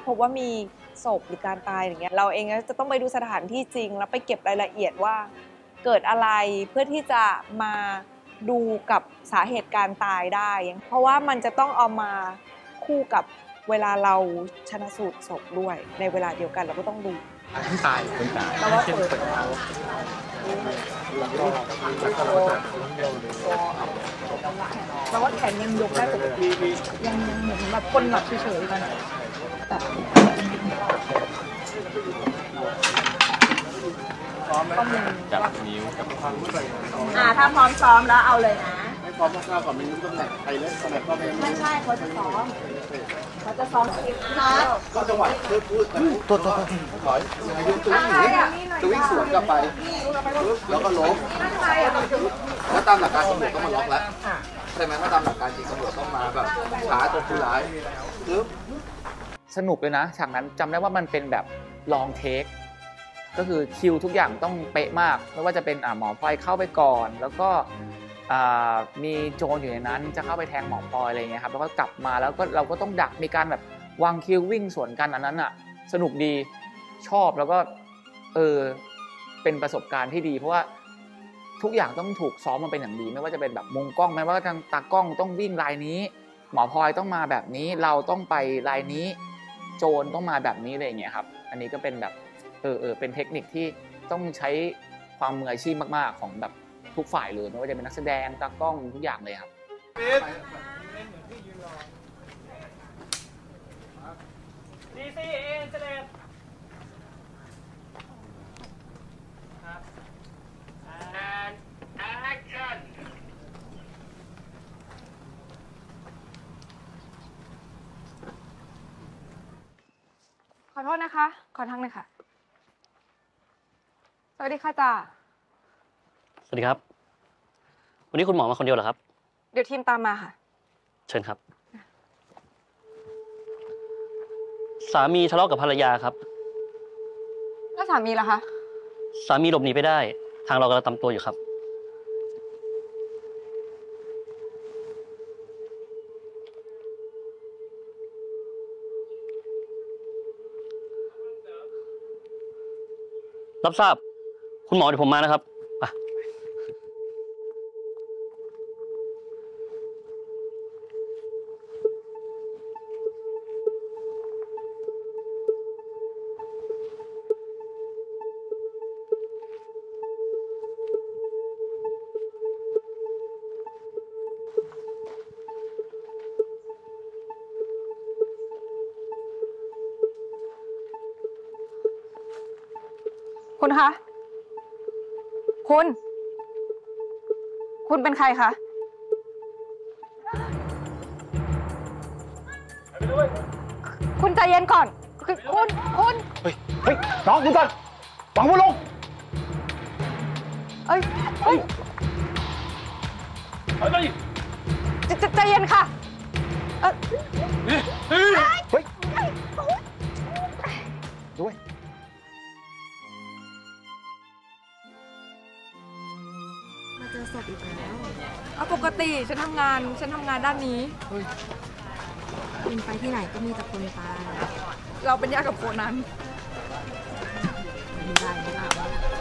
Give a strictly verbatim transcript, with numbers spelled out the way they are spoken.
พบว่ามีศพหรือการตายอย่างเงี้ยเราเองก็จะต้องไปดูสถานที่จริงแล้วไปเก็บรายละเอียดว่าเกิดอะไรเพื่อที่จะมาดูกับสาเหตุการตายได้เพราะว่ามันจะต้องเอามาคู่กับเวลาเราชันสูตรศพด้วยในเวลาเดียวกันเราก็ต้องดูที่ตายคนตายเราว่าเปิดเราว่าแขนยังยกได้ปกติยังยังเหมือนแบบคนหลับเฉยๆกันแต่ต้องจับนิ้วกับความรู้สึกอ่าถ้าพร้อมซ้อมแล้วเอาเลยนะไม่พร้อมมากๆก่อนไม่รู้ตำแหน่งใครเล่นตำแหน่งก็ไม่ไม่ใช่เขาจะซ้อมเขาจะซ้อมครับก็จังหวะพูดพูดตัวตัวถอยอายุตัววิ่งตัววิ่งสวนกลับไปแล้วก็ล้มแล้วตามหลักการตำรวจต้องมาล็อกแล้วใช่ไหมถ้าตามหลักการจริงตำรวจต้องมาแบบช้าตัวผู้ร้ายปึ๊บสนุกเลยนะฉากนั้นจำได้ว่ามันเป็นแบบลองเทคก็คือคิวทุกอย่างต้องเป๊ะมากไม่ว่าจะเป็นหมอพลอยเข้าไปก่อนแล้วก็มีโจรอยู่ในนั้นจะเข้าไปแทงหมอพลอยอะไรเงี้ยครับแล้วก็กลับมาแล้วก็เราก็ต้องดักมีการแบบวางคิววิ่งสวนกันอันนั้นอ่ะสนุกดีชอบแล้วก็เออเป็นประสบการณ์ที่ดีเพราะว่าทุกอย่างต้องถูกซ้อมมาเป็นอย่างดีไม่ว่าจะเป็นแบบมุมกล้องแม้ว่าทางตากล้องต้องวิ่งลายนี้หมอพลอยต้องมาแบบนี้เราต้องไปลายนี้โจรต้องมาแบบนี้อะไรเงี้ยครับอันนี้ก็เป็นแบบเออเออเป็นเทคนิคที่ต้องใช้ความมืออาชีพมากๆของแบบทุกฝ่ายเลยไม่ว่าจะเป็นนักแสดงตากล้องทุกอย่างเลยครับดีซีเอเจเลตครับ and action ขอโทษนะคะขอทั้งเลยค่ะสวัสดีค่ะจ่าสวัสดีครับวันนี้คุณหมอมาคนเดียวเหรอครับเดี๋ยวทีมตามมาค่ะเชิญครับสามีทะเลาะกับภรรยาครับแล้วสามีล่ะคะสามีหลบหนีไปได้ทางเรากำลังตามตัวอยู่ครับรับทราบคุณหมอเดี๋ยวผมมานะครับไปคุณคะคุณ คุณเป็นใครคะคุณใจเย็นก่อนคือคุณคุณเฮ้ยเฮ้ยน้องดูก่อนวางมือลงเอ้ยเฮ้ยใจใจเย็นค่ะเออเฮ้ยเฮ้ยด้วยมาเจอศพอีกแล้วเอาปกติฉันทำงานฉันทำงานด้านนี้คุณไปที่ไหนก็มีแต่คนตายเราเป็นญาติกับคนนั้นไม่ได้ไม่ได้